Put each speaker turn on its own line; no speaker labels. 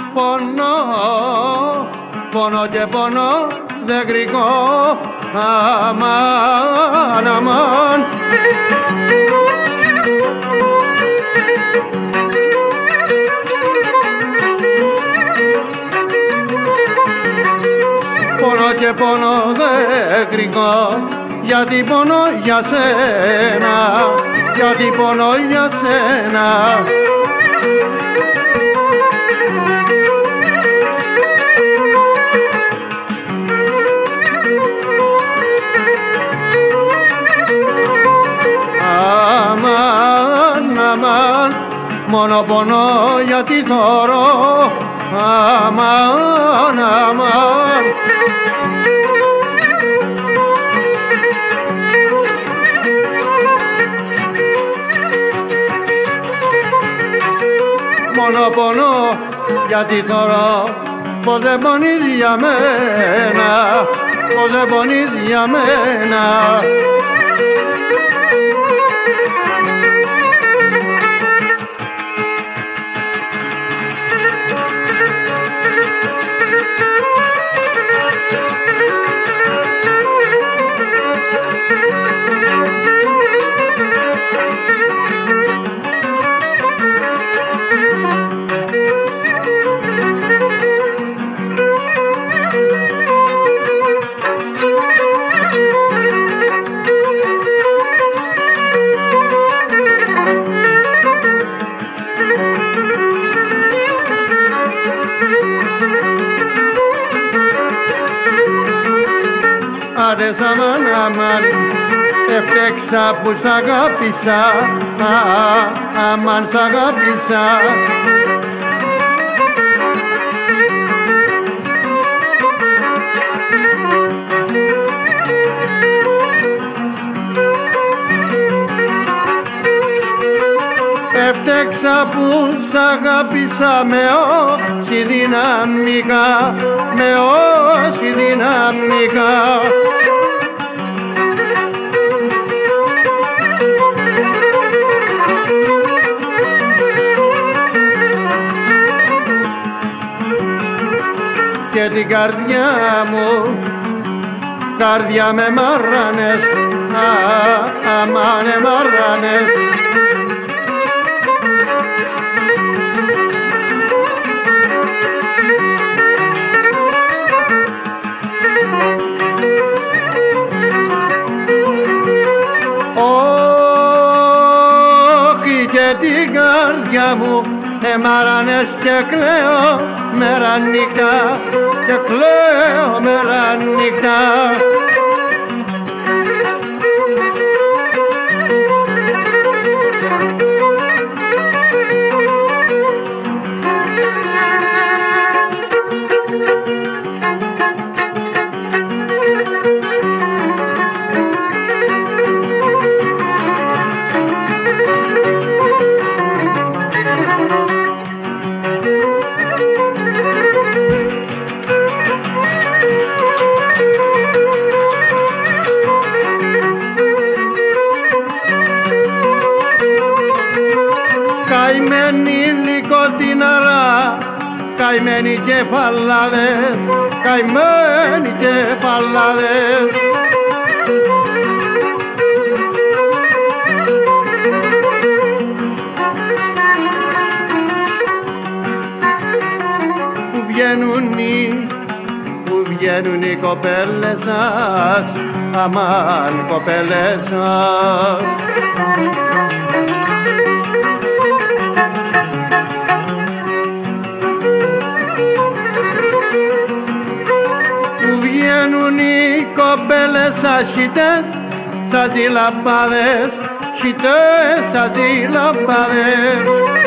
πονώ, πονώ και πονώ δεν κρυκώ, αμάν, αμάν. Πονώ και πονώ δεν κρυκώ, γιατί πονώ για σένα, γιατί πονώ για σένα. Αμάν, αμάν, μόνο πονώ γιατί θωρώ, αμάν, αμάν. Μόνο πονώ γιατί θωρώ, πως δεν πονείς για μένα, πως δεν πονείς για μένα. Άντε αμάν, αμάν, έφτεξα που σ' αγάπησα, αμάν σ' αγάπησα. Έφτεξα που σ' αγάπησα με όση δυναμικά, με όση δυναμικά. Και την καρδιά μου, καρδιά με μάρανες, αμάνε μάρανες. Όχι και την καρδιά μου εμάρανες και κλαίω μέρα νύχτα, και κλαίω μέρα νύχτα. Καημένοι νοικοτιναρά, καημένοι κεφαλάδες, καημένοι κεφαλάδες. Που βγαίνουν οι κοπέλες σας, αμάν κοπέλες σας. Βγαίνουν οι κοπέλες σαν σιτές, σαν τζιλαμπάδες, σιτές σαν τζιλαμπάδες.